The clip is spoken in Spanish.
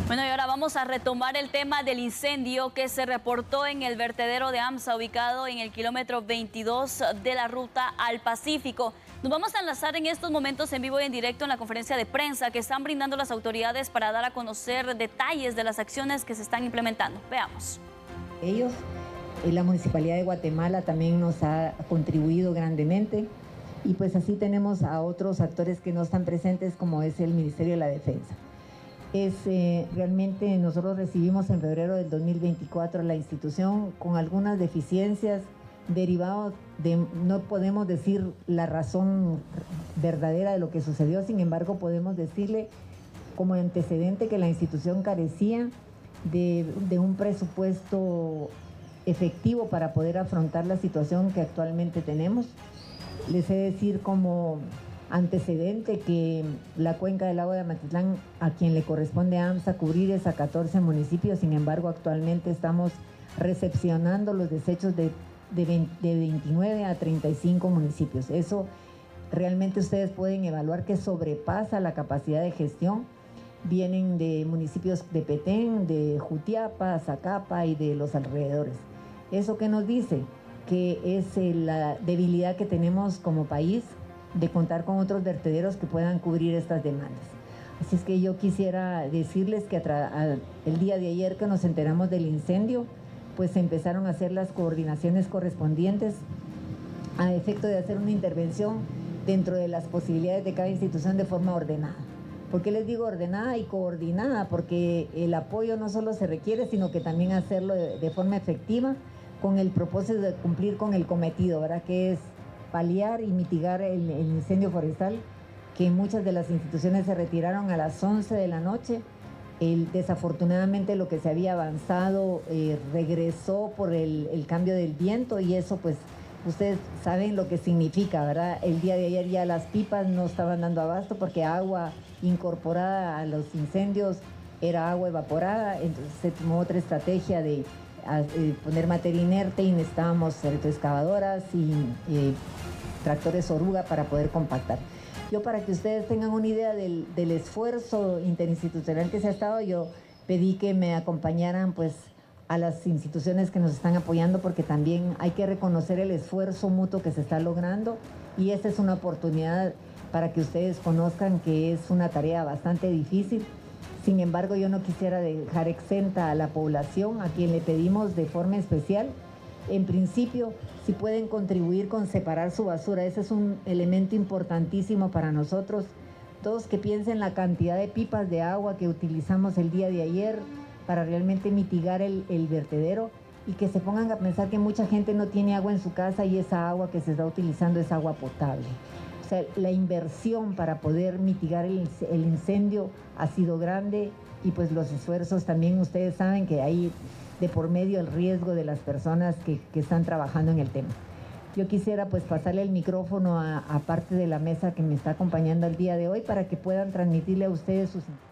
Bueno, y ahora vamos a retomar el tema del incendio que se reportó en el vertedero de AMSA, ubicado en el kilómetro 22 de la ruta al Pacífico. Nos vamos a enlazar en estos momentos en vivo y en directo en la conferencia de prensa que están brindando las autoridades para dar a conocer detalles de las acciones que se están implementando. Veamos. Ellos, la Municipalidad de Guatemala también nos ha contribuido grandemente y pues así tenemos a otros actores que no están presentes, como es el Ministerio de la Defensa. Realmente nosotros recibimos en febrero del 2024 la institución con algunas deficiencias derivadas de, no podemos decir la razón verdadera de lo que sucedió, sin embargo podemos decirle como antecedente que la institución carecía de un presupuesto efectivo para poder afrontar la situación que actualmente tenemos. Les he de decir como antecedente que la cuenca del lago de Amatitlán, a quien le corresponde a AMSA cubrir, es a 14 municipios, sin embargo actualmente estamos recepcionando los desechos de 29 a 35 municipios. Eso realmente ustedes pueden evaluar que sobrepasa la capacidad de gestión. Vienen de municipios de Petén, de Jutiapa, Zacapa y de los alrededores. ¿Eso qué nos dice? Que es la debilidad que tenemos como país de contar con otros vertederos que puedan cubrir estas demandas. Así es que yo quisiera decirles que el día de ayer que nos enteramos del incendio, pues se empezaron a hacer las coordinaciones correspondientes a efecto de hacer una intervención dentro de las posibilidades de cada institución de forma ordenada. ¿Por qué les digo ordenada y coordinada? Porque el apoyo no solo se requiere, sino que también hacerlo de forma efectiva con el propósito de cumplir con el cometido, ¿verdad? Que es paliar y mitigar el incendio forestal, que muchas de las instituciones se retiraron a las 11 de la noche. Desafortunadamente lo que se había avanzado regresó por el cambio del viento y eso pues ustedes saben lo que significa, ¿verdad? El día de ayer ya las pipas no estaban dando abasto porque agua incorporada a los incendios era agua evaporada, entonces se tomó otra estrategia de poner materia inerte y necesitábamos retroexcavadoras y tractores oruga para poder compactar. Yo, para que ustedes tengan una idea del esfuerzo interinstitucional que se ha estado, yo pedí que me acompañaran pues a las instituciones que nos están apoyando, porque también hay que reconocer el esfuerzo mutuo que se está logrando y esta es una oportunidad para que ustedes conozcan que es una tarea bastante difícil. Sin embargo, yo no quisiera dejar exenta a la población, a quien le pedimos de forma especial, en principio, si pueden contribuir con separar su basura. Ese es un elemento importantísimo para nosotros. Todos que piensen la cantidad de pipas de agua que utilizamos el día de ayer para realmente mitigar el vertedero y que se pongan a pensar que mucha gente no tiene agua en su casa y esa agua que se está utilizando es agua potable. O sea, la inversión para poder mitigar el incendio ha sido grande y pues los esfuerzos también ustedes saben que hay de por medio el riesgo de las personas que están trabajando en el tema. Yo quisiera pues pasarle el micrófono a parte de la mesa que me está acompañando el día de hoy para que puedan transmitirle a ustedes sus